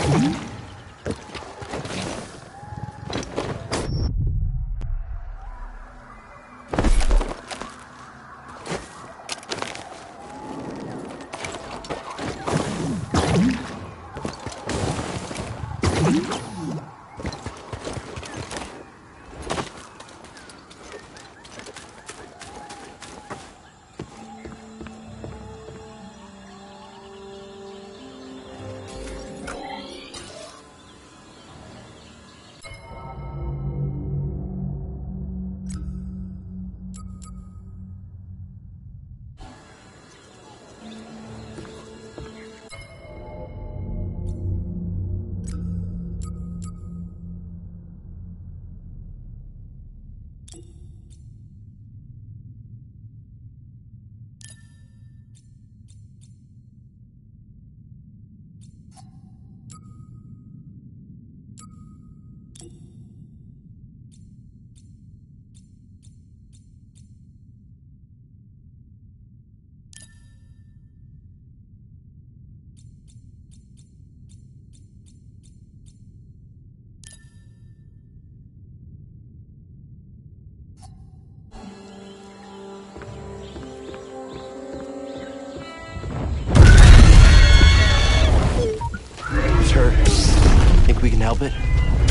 We can help it.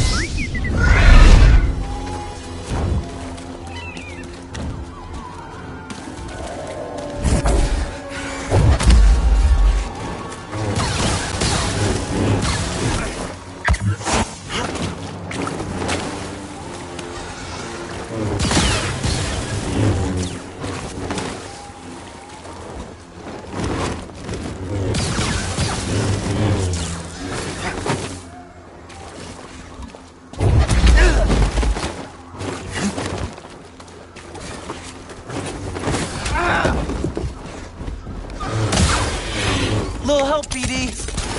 Little help, BD.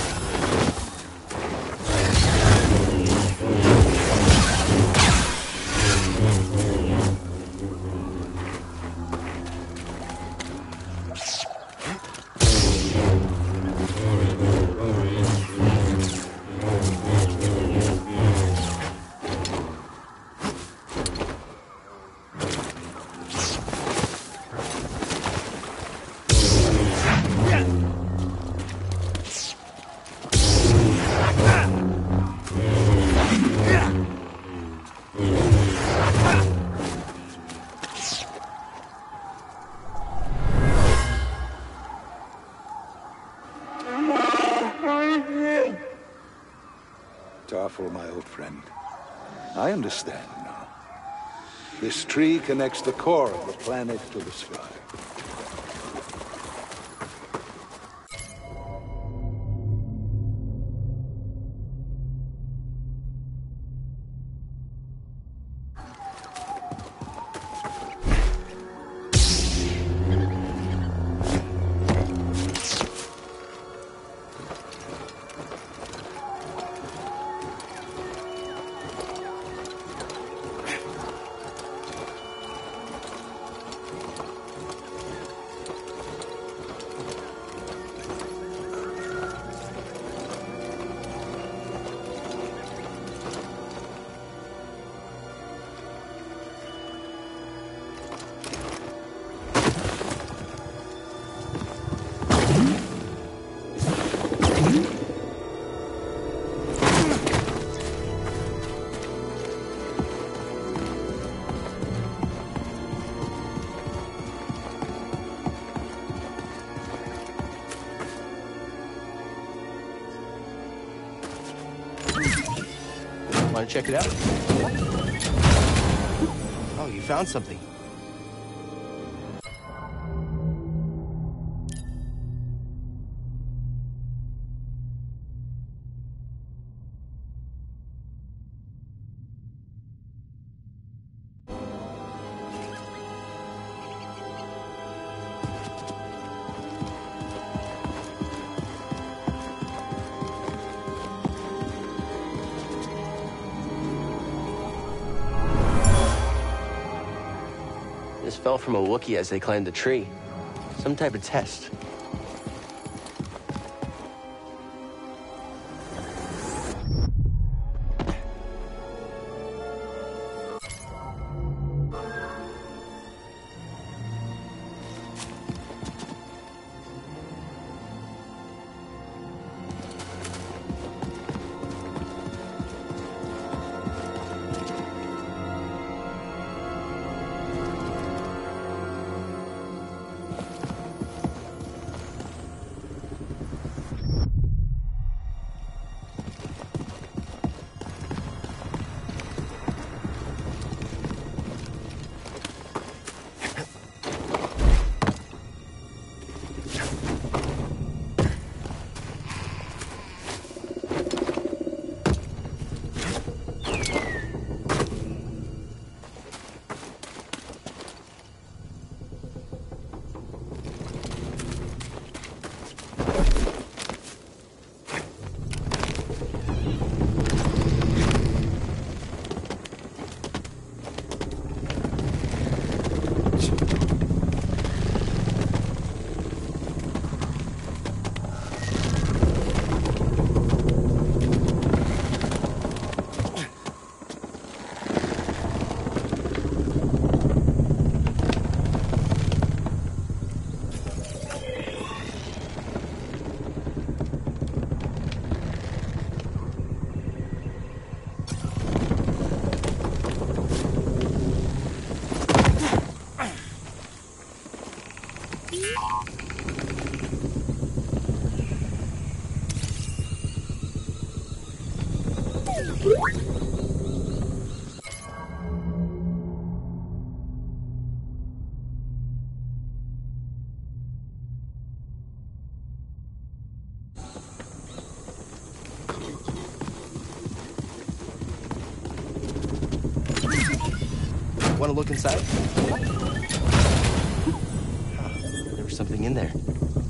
Tarful, my old friend. I understand now. This tree connects the core of the planet to the sky. Want to check it out? Oh, you found something. This fell from a Wookiee as they climbed the tree. Some type of test. Want to look inside? There was something in there.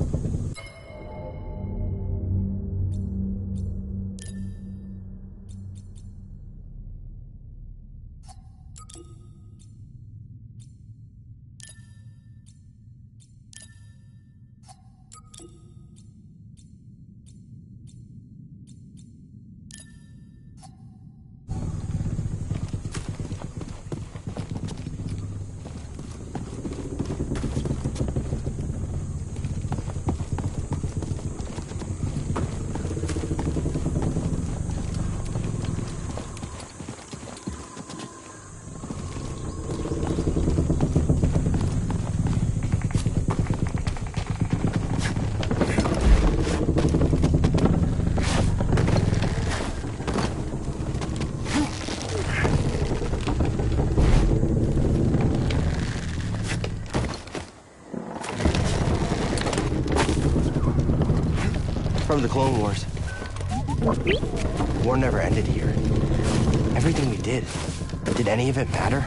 From the Clone Wars. War never ended here. Everything we did any of it matter?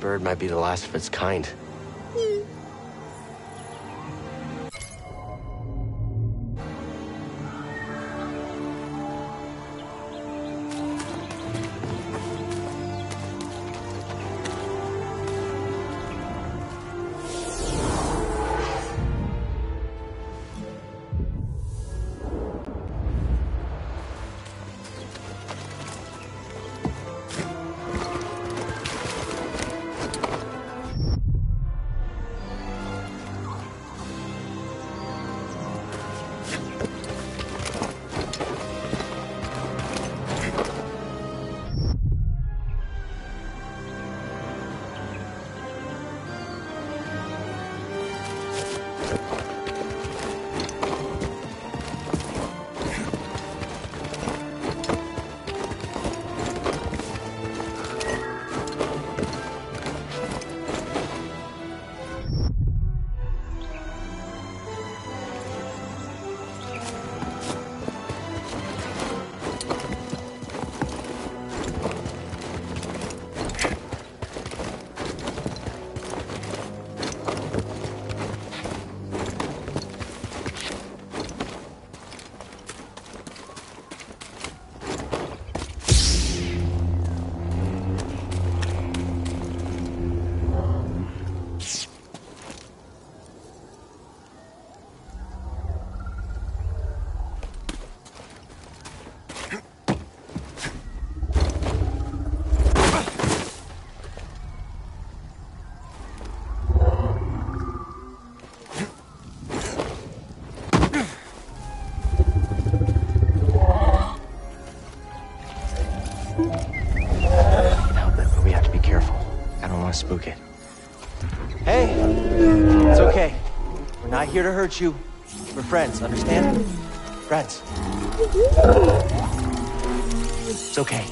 bird might be the last of its kind. Spook it. Hey! It's okay. We're not here to hurt you. We're friends, understand? Friends. It's okay.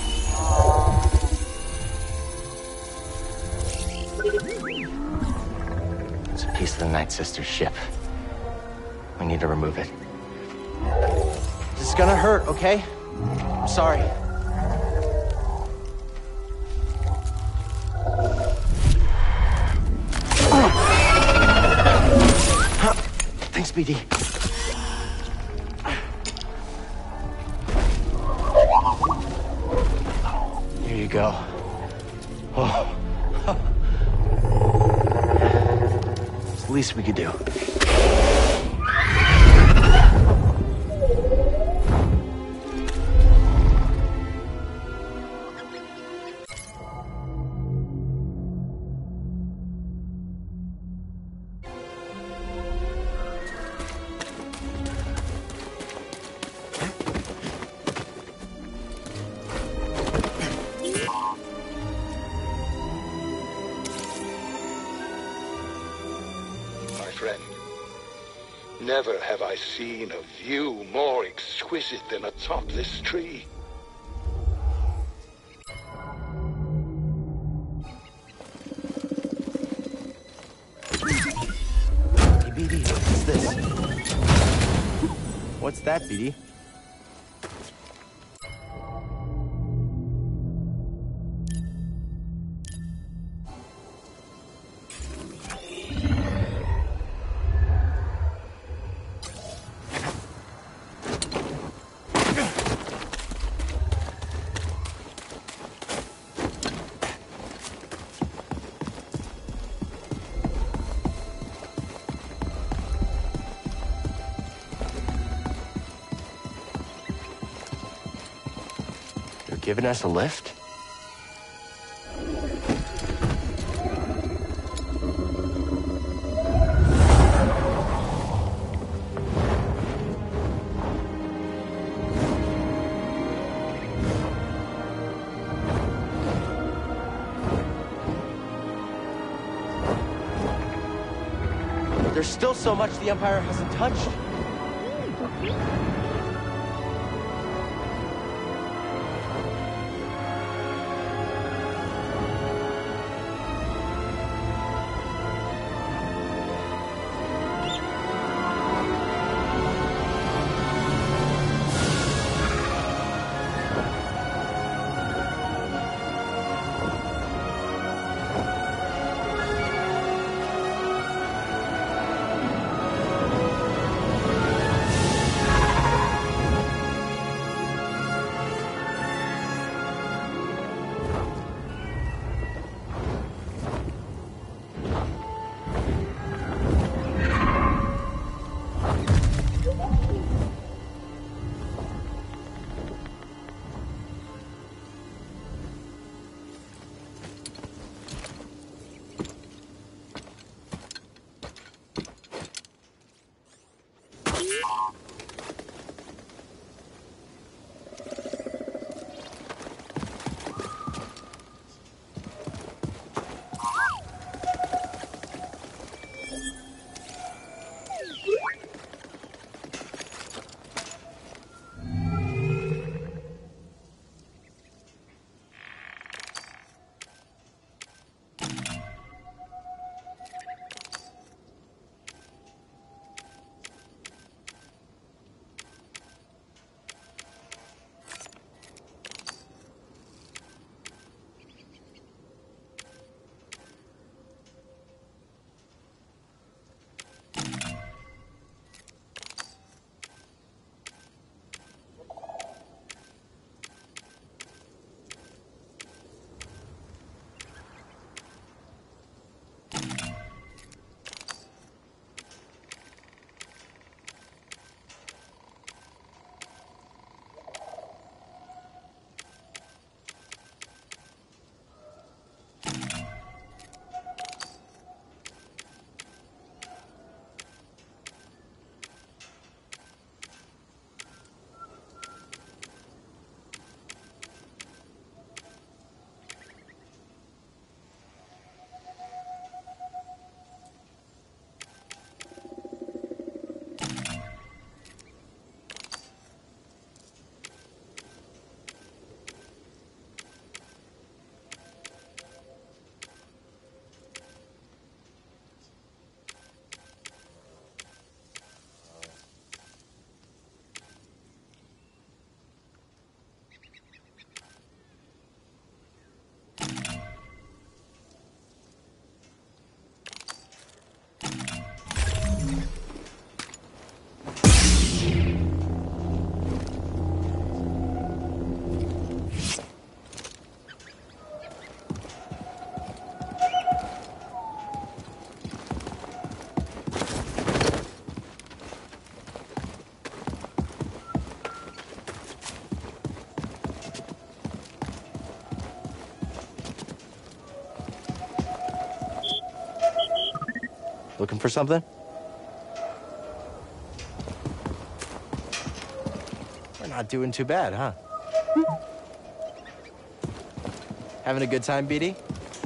It's a piece of the Night Sister's ship. We need to remove it. This is gonna hurt, okay? I'm sorry. Thanks, BD. Here you go. Oh. It's the least we could do. Never have I seen a view more exquisite than atop this tree. Hey, BD, what's this? What's that, BD? Giving us a lift? There's still so much the Empire hasn't touched. Looking for something? We're not doing too bad, huh? Having a good time, BD?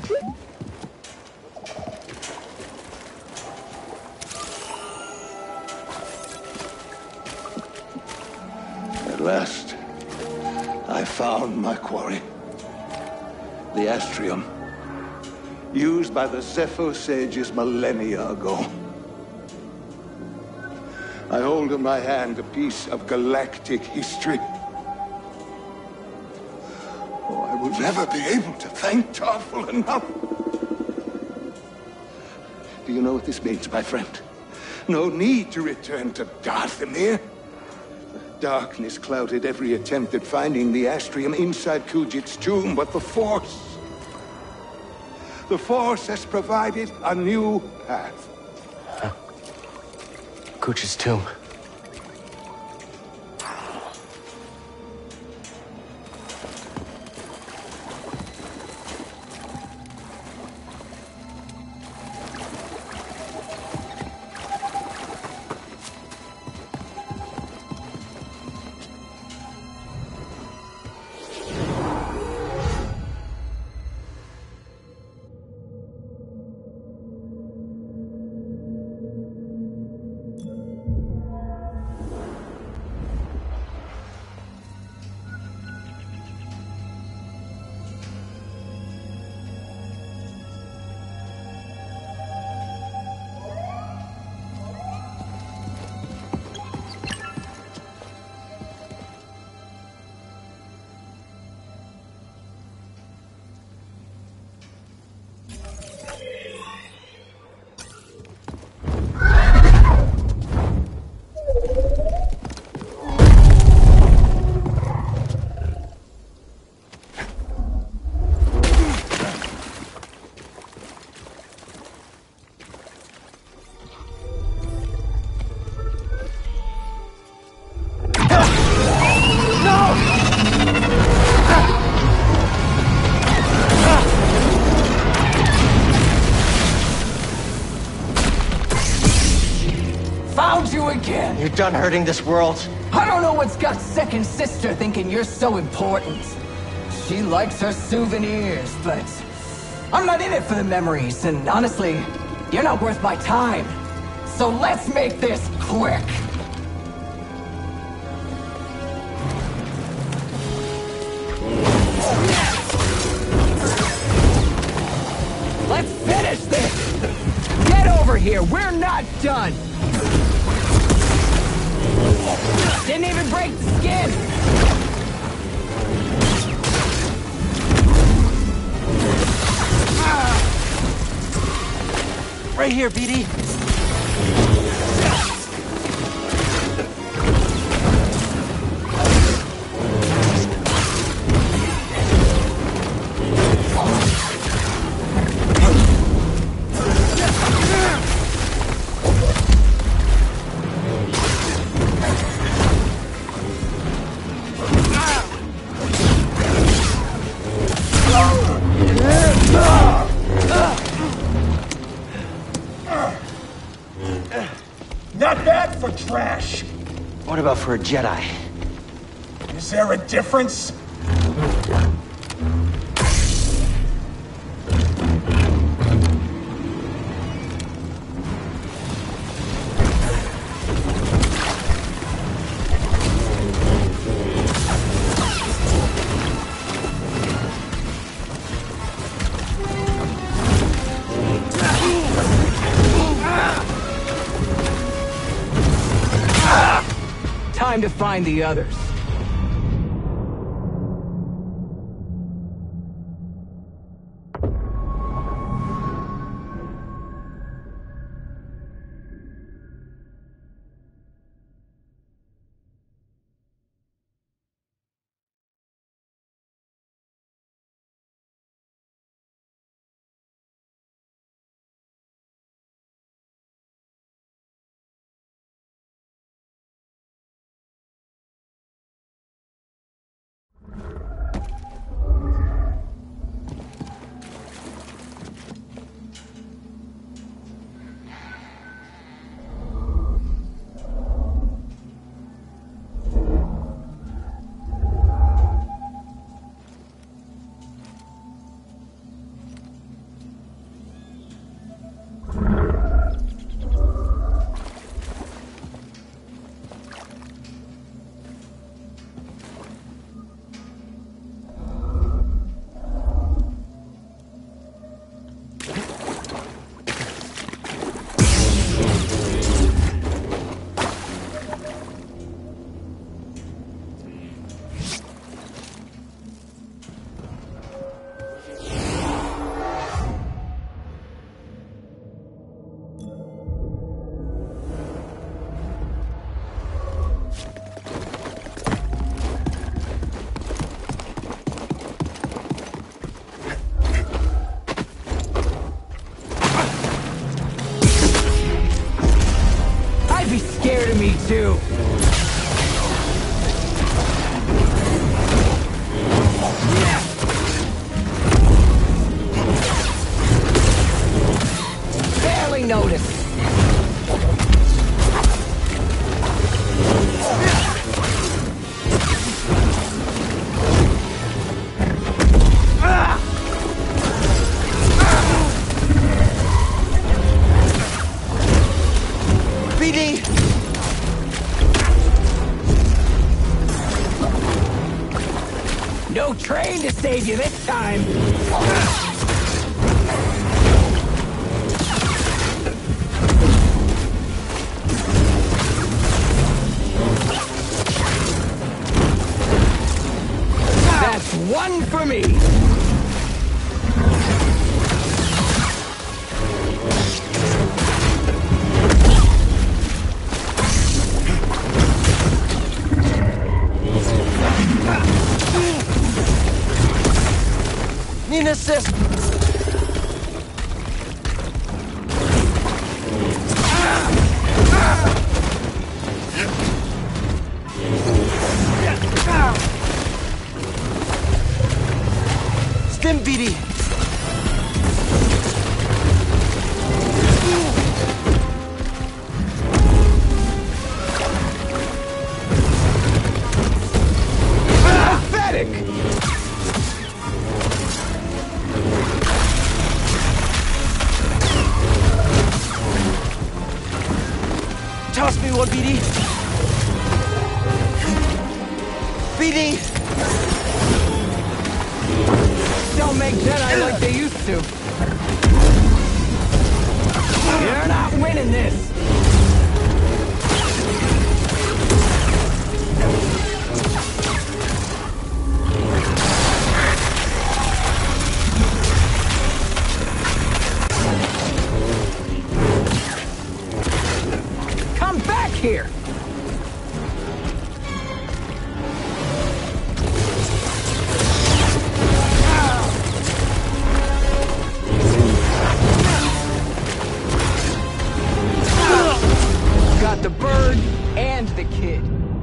At last, I found my quarry. The Astrium, used by the Zepho sages millennia ago. I hold in my hand a piece of galactic history. Oh, I will never be able to thank Tarful enough. Do you know what this means, my friend? No need to return to Dathomir. Darkness clouded every attempt at finding the Astrium inside Kujit's tomb, but the Force has provided a new path. Kuch's tomb. Found you again! You're done hurting this world. I don't know what's got second sister thinking you're so important. She likes her souvenirs, but I'm not in it for the memories, and honestly, you're not worth my time. So let's make this quick. Let's finish this! Get over here, we're not done! Didn't even break the skin! Right here, BD. Not bad for trash. What about for a Jedi? Is there a difference? Time to find the others. save you this time! That's one for me! Need an assist! Stim BD! Pathetic! Toss me one, BD! BD! Don't make Jedi like they used to. You're not winning this! Come back here! Got the bird and the kid.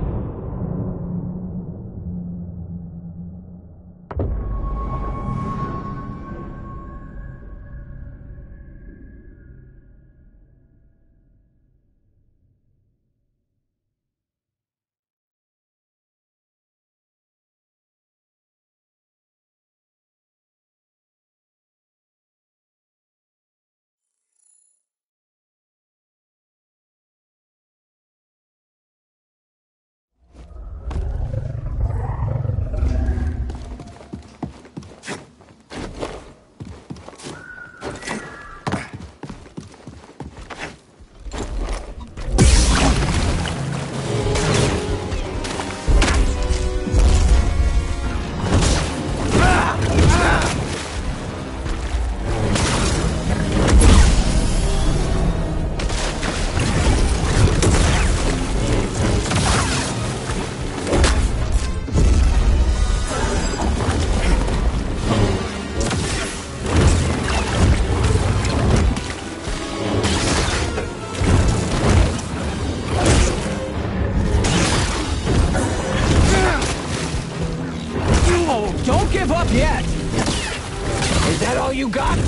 Don't give up yet! Is that all you got?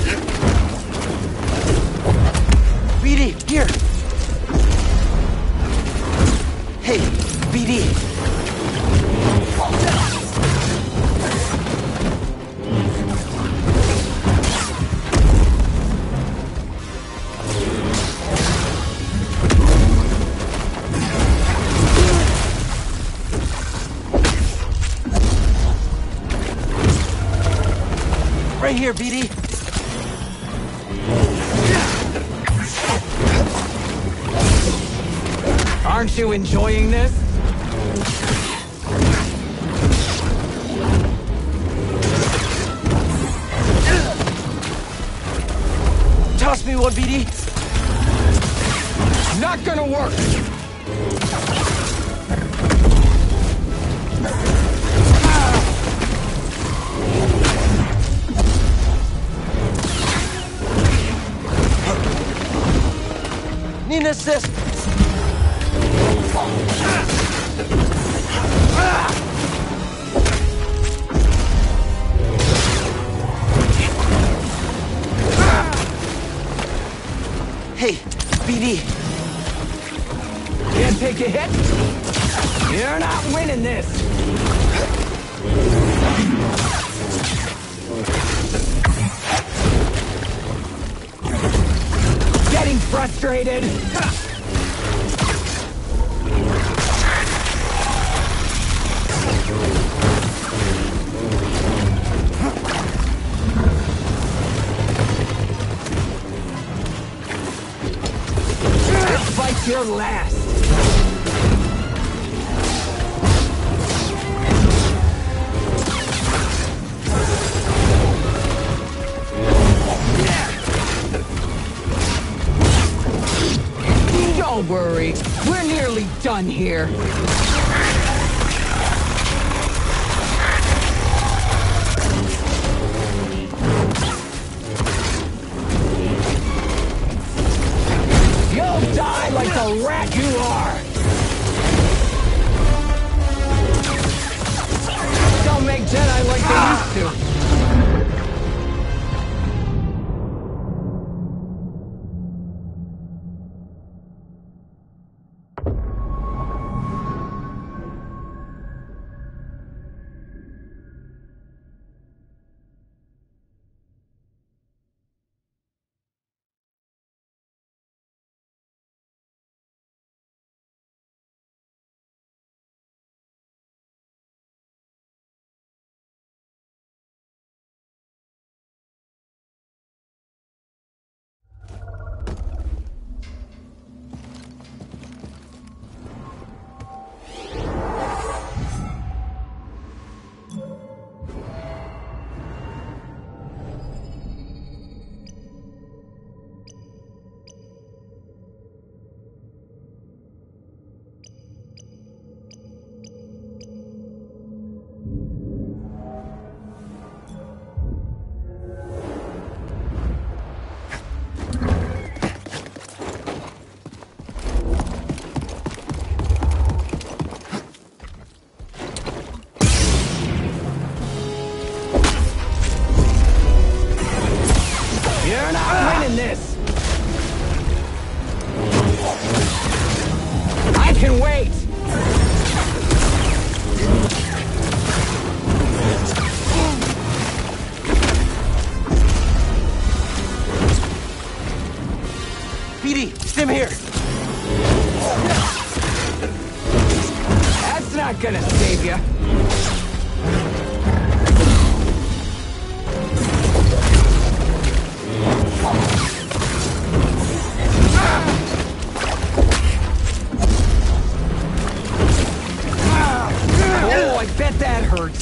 BD, here! Hey, BD! Right here, BD! Aren't you enjoying this? Toss me one, BD! Not gonna work! Need an assist! Hey, BD! Can't take a hit? You're not winning this! Getting frustrated? your last. Don't worry, we're nearly done here. You'll die like the rat you are! Don't make Jedi like they used to. You're not winning this! I can wait! BD, stim here! That's not gonna save you. Oh, I bet that hurts.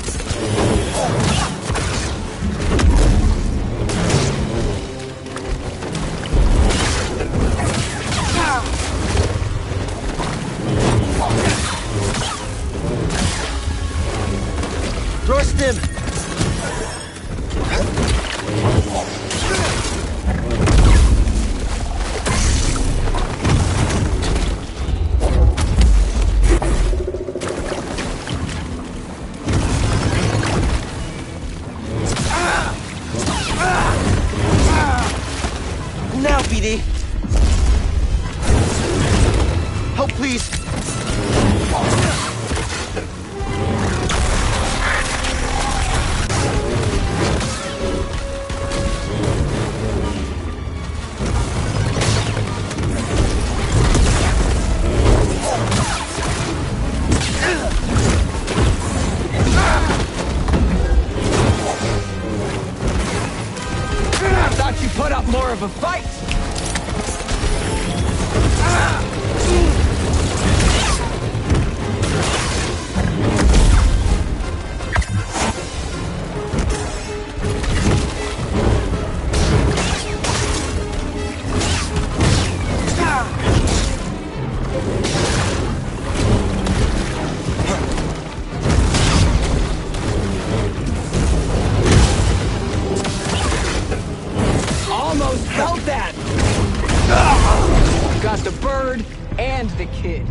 Throw a stim! Now, BD! Help, please! I thought you put up more of a fight! Almost felt that! Got the bird and the kid.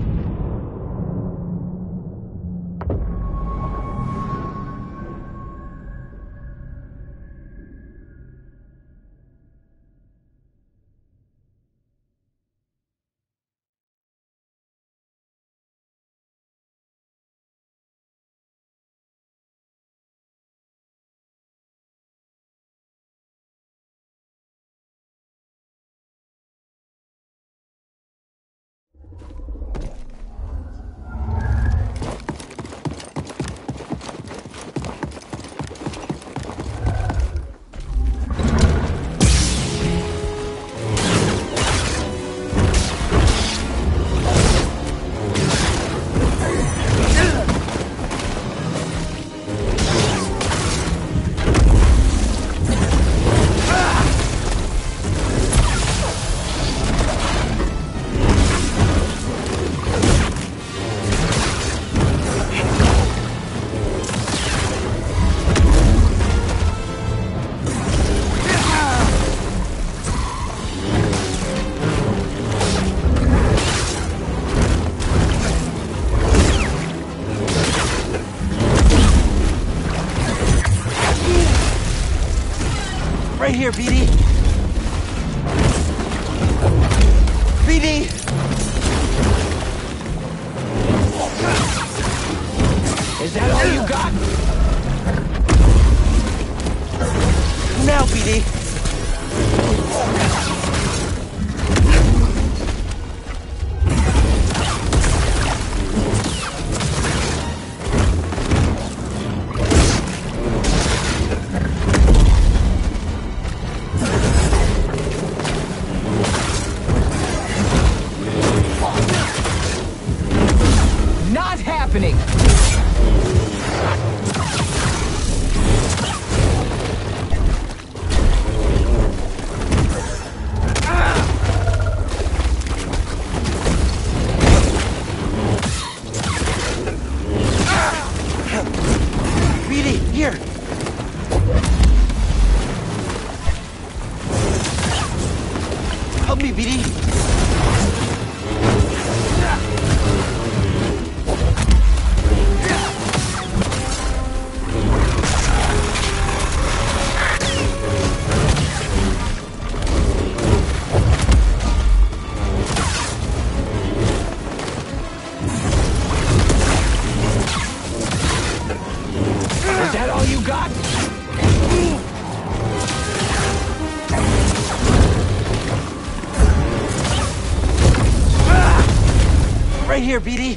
Right here, BD. BD! Is that all you got? Now, BD. Not happening! BD, here! Help me, BD! Is that all you got? Right here, BD!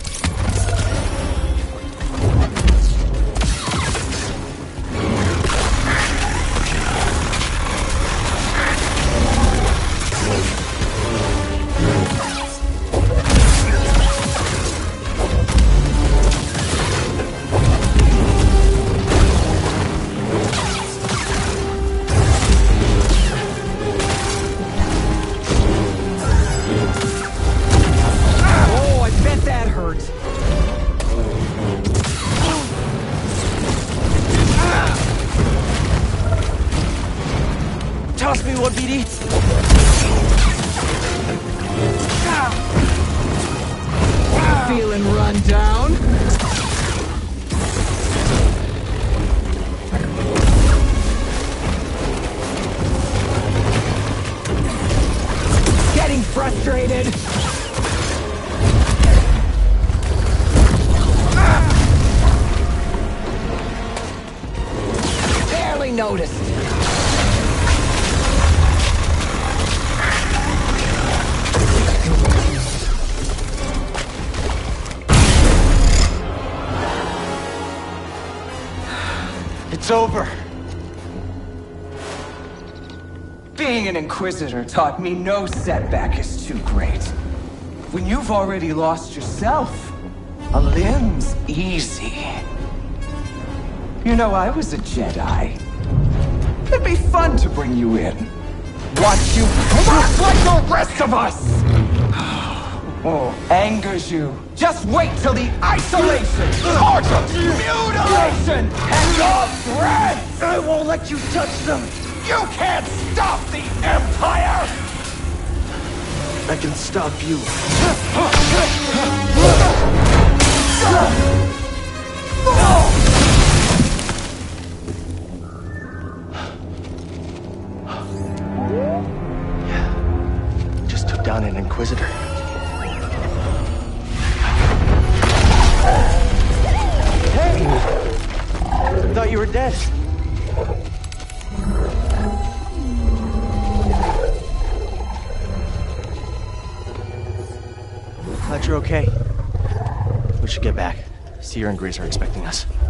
Oh, I bet that hurt. Toss me one, BD! Feeling run down? Getting frustrated? Barely noticed. It's over. Being an Inquisitor taught me no setback is too great. When you've already lost yourself, a limb's easy. You know, I was a Jedi. It'd be fun to bring you in. Watch you crack like the rest of us! Oh, angers you. Just wait till the isolation, torture, mutilation, and your breath! I won't let you touch them! You can't stop the Empire! I can stop you. Just took down an Inquisitor. Hey! I thought you were dead. Glad you're okay. We should get back. Cere and Grease are expecting us.